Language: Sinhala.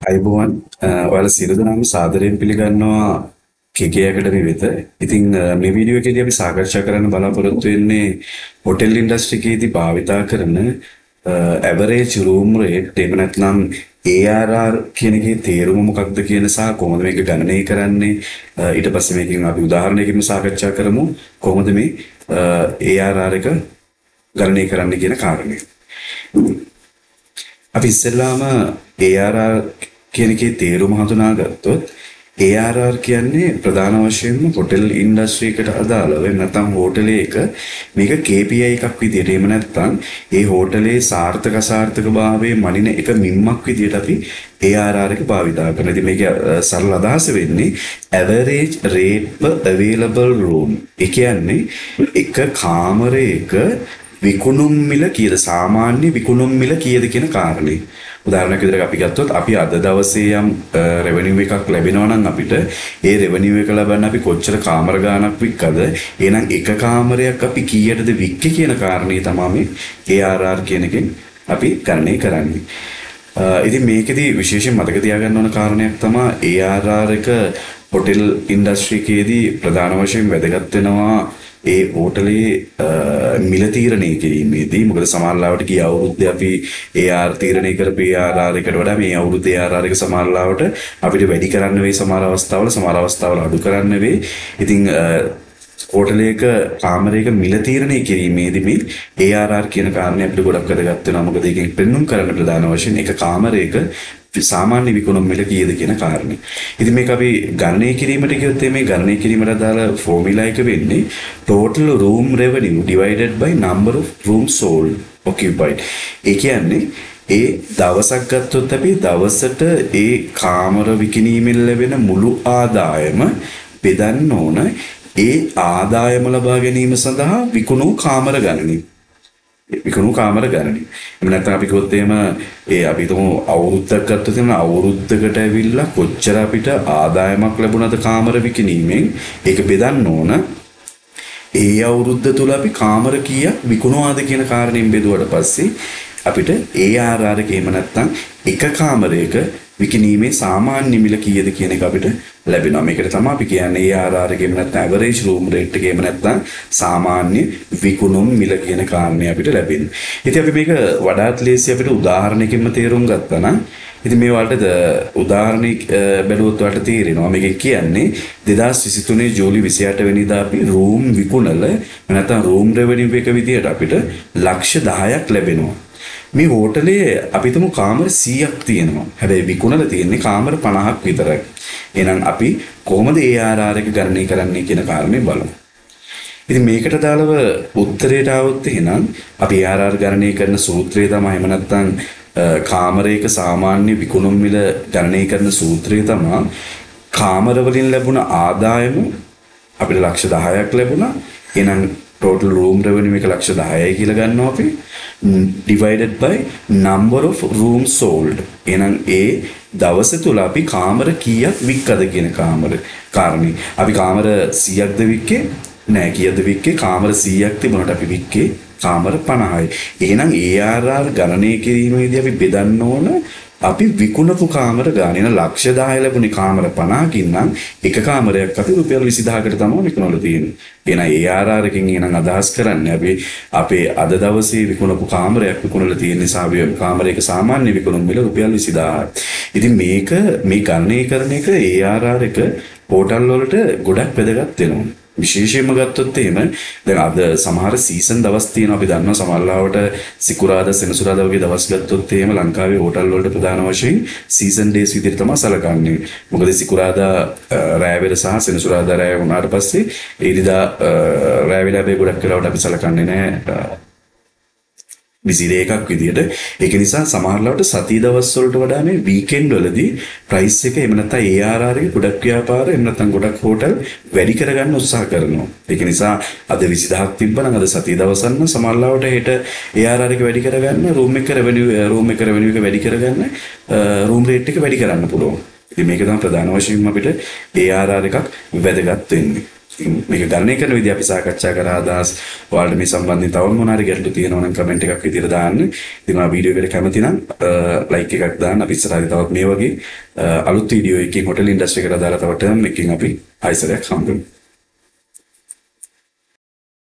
අයිබෝවන් ඔයාලා සියලු දෙනාම සාදරයෙන් පිළිගන්නවා කෙකේ ඇකඩමි වෙත. ඉතින් මේ වීඩියෝ එකේදී අපි සාකච්ඡා කරන්න බලාපොරොත්තු වෙන්නේ හොටෙල් ඉන්ඩස්ට්‍රි එකේදී භාවිතා කරන ඇවරේජ් රූම් රේට් එහෙම නැත්නම් ARR කියන එකේ තේරුම මොකක්ද කියන සහ කොහොමද මේක ගණනය කරන්නේ ඊට පස්සේ මේකෙන් අපි උදාහරණයකින් සාකච්ඡා කරමු කොහොමද මේ ARR එක ගණනය කරන්න කියන කාරණය. අපි ඉස්සෙල්ලාම ARR කියන එකේ තේරුම හඳුනාගත්තොත් ARR කියන්නේ ප්‍රධාන වශයෙන්ම හොටෙල් ඉන්ඩස්ට්‍රි එකට අදාළව නැත්නම් හෝටලයක මේක KPI එකක් විදියට එහෙම නැත්නම් ඒ හෝටලේ සාර්ථක අසාර්ථකභාවයේ මනින එක මිම්මක් විදියට අපි ARR එක භාවිතා කරනවා. ඉතින් මේක සරල අදහස වෙන්නේ average rate per available room. ඒ කියන්නේ එක කාමරයක විකුණුම් මිල කීයද සාමාන්‍ය විකුණුම් මිල කීයද කියන කාරණේ. උදාහරණයක් විදිහට අපි ගත්තොත් අපි අද දවසේ යම් රෙවෙනියු එකක් ලැබෙනවා නම් අපිට ඒ රෙවෙනියු එක ලබන්න අපි කොච්චර කාමර ගාණක් වික්කද එහෙනම් එක කාමරයක් අපි කීයටද වික්කේ කියන කාරණේ තමයි මේ ARR කියන එකෙන් අපි ගණනය කරන්නේ. ඉතින් මේකෙදි විශේෂයෙන් මතක තියාගන්න ඕන කාරණයක් තමයි ARR එක හොටෙල් ඉන්ඩස්ට්‍රි එකේදී ප්‍රධාන වශයෙන් වැදගත් වෙනවා ඒ හෝටලේ මිල තීරණය කිරීමේදී. මොකද සමහර ලාවට ගිය අවුරුද්දේ අපි AR තීරණය කරපු ARR එකට වඩා මේ අවුරුද්දේ ARR එක සමහර ලාවට අපිට වැඩි කරන්න වෙයි සමහර අවස්ථාවල අඩු කරන්න වෙයි. ඉතින් හෝටලයක කාමරයක මිල තීරණය කිරීමේදී මේ ARR කියන කාරණේ අපිට ගොඩක් වැදගත් වෙනවා. මොකද ඒකෙන් පෙන්වන්න කරන්න ප්‍රධාන වශයෙන් එක කාමරයක සාමාන්‍ය විකුණුම් මිල කීයද කියන කාරණේ. ඉතින් මේක අපි ගණනය කිරීමට කියොත් මේ ගණනය කිරීමට අදාළ ෆෝමියුලා එක වෙන්නේ total room revenue divided by number of rooms sold occupied. ඒ කියන්නේ ඒ දවසක් ගත්තොත් අපි දවසට ඒ කාමර විකිණීමෙන් ලැබෙන මුළු ආදායම බෙදන්න ඕන ඒ ආදායම ලබා ගැනීම සඳහා විකුණු කාමර ගණනින්. විකුණු කාමර ගණනින්. එහෙම නැත්නම් අපි කිව්වොත් එහෙම අපි තුමු අවුරුද්දක් ගත්තොත් එහෙම අවුරුද්දකට ඇවිල්ලා කොච්චර අපිට ආදායමක් ලැබුණාද කාමර විකිණීමෙන් ඒක බෙදන්න ඕන. ඒ අවුරුද්ද තුල අපි කාමර කීයක් විකුණුවාද කියන කාරණයෙන් බෙදුවට පස්සේ අපිට ARR එක එහෙම නැත්නම් එක කාමරයක විකිණීමේ සාමාන්‍ය මිල කීයද කියන එක අපිට ලැබෙනවා. මේකට තමයි අපි කියන්නේ ARR එක එහෙම නැත්නම් average room rate එක එහෙම නැත්නම් සාමාන්‍ය විකුණුම් මිල කියන කාරණේ අපිට ලැබෙන්නේ. ඉතින් අපි මේක වඩාත් ලේසි අපිට උදාහරණයකින්ම තේරුම් ගත්තා නම් ඉතින් මේ වලට උදාහරණයක් බැලුවොත් වලට තේරෙනවා මේක කියන්නේ 2023 ජූලි 28 වෙනිදා අපි රූම් විකුණල නැත්නම් රූම් රෙවෙනියු එක විදියට අපිට ලක්ෂ 10ක් ලැබෙනවා. මේ හෝටලේ අපි තුමු කාමර 100ක් තියෙනවා. හැබැයි විකුණලා තියෙන්නේ කාමර 50ක් විතරයි. එහෙනම් අපි කොහොමද ARR එක ගණනය කරන්නේ කියන කාරණේ බලමු. ඉතින් මේකට දාලව උත්තරයට આવොත් එහෙනම් අපි ARR ගණනය කරන සූත්‍රය තමයි එහෙම නැත්නම් කාමරයක සාමාන්‍ය විකුණුම් මිල ගණනය කරන සූත්‍රය තමයි කාමර වලින් ලැබුණ ආදායම අපිට ලක්ෂ 10ක් ලැබුණා. එහෙනම් total room revenue එක ලක්ෂ 10යි කියලා ගන්නවා අපි divided by number of rooms sold. එහෙනම් ඒ දවස තුල අපි කාමර කීයක් වික්කද කියන කාරණේ. අපි කාමර 100ක්ද වික්කේ? නෑ. කීයද වික්කේ? කාමර 100ක් තිබුණාට අපි වික්කේ කාමර 50යි. එහෙනම් ARR ගණනය කිරීමේදී අපි බෙදන්න ඕන අපි විකුණපු කාමර ගාන ලක්ෂ 10 ලැබුණේ කාමර 50කින් නම් එක කාමරයක් අපි රුපියල් 20000කට තමයි විකුණලා තියෙන්නේ. එහෙනම් ARR එකකින් එහෙනම් අදහස් කරන්නේ අපි අපේ අද දවසේ විකුණපු කාමරයක් විකුණලා තියෙන නිසා කාමරයක සාමාන්‍ය විකුණුම් මිල රුපියල් 20000යි. ඉතින් මේක මේ ගණනය කරන එක ARR එක පෝටල් වලට ගොඩක් වැදගත් වෙනවා. විශේෂයෙන්ම ගත්තොත් එහෙම දැන් අද සමහර සීසන් දවස් තියෙනවා. අපි දන්නවා සමහරවිට සිකුරාදා සෙනසුරාදා වගේ දවස් ගත්තොත් එහෙම ලංකාවේ හෝටල් වලට ප්‍රධාන වශයෙන් සීසන් ඩේස් විදිහට තමයි සැලකන්නේ. මොකද සිකුරාදා රෑ වෙල සහ සෙනසුරාදා රෑ වුණාට පස්සේ ඊරිදා රෑ වෙල හැබැයි ගොඩක් වෙලාවට අපි සැලකන්නේ නැහැ බිසි ඩේ එකක් විදියට. ඒක නිසා සමහරවිට සති දවස් වලට වඩා මේ වීකෙන්ඩ් වලදී ප්‍රයිස් එක එහෙම නැත්නම් ARR එක ගොඩක් ව්‍යාපාර එහෙම නැත්නම් ගොඩක් හෝටල් වැඩි කරගන්න උත්සාහ කරනවා. ඒක නිසා අද 20000ක් තිබ්බනම් අද සති දවසන්න සමහරවිට හෙට ARR එක වැඩි කරගන්න රූම් එක රෙවෙනියු එක වැඩි කරගන්න රූම් රේට් එක වැඩි කරන්න පුළුවන්. ඉතින් මේක තමයි ප්‍රධාන වශයෙන්ම අපිට ARR එකක් වැදගත් වෙන්නේ. මේක ගණනය කරන විදිහ අපි සාකච්ඡා කරා අදහස් ඔයාලට මේ සම්බන්ධයෙන් තව මොනවා හරි ගැටලු තියෙනවා නම් කමෙන්ට් එකක් විදිහට දාන්න. ඉතින් මම වීඩියෝ එකට කැමති නම් ලයික් එකක් දාන්න. අපි ඉස්සරහදී තවත් මේ වගේ අලුත් වීඩියෝ එකකින් හොටෙල් ඉන්ඩස්ට්‍රි එකට අදාළ තව ටර්ම් එකකින් අපි ආයෙසරයක් හම්බෙමු.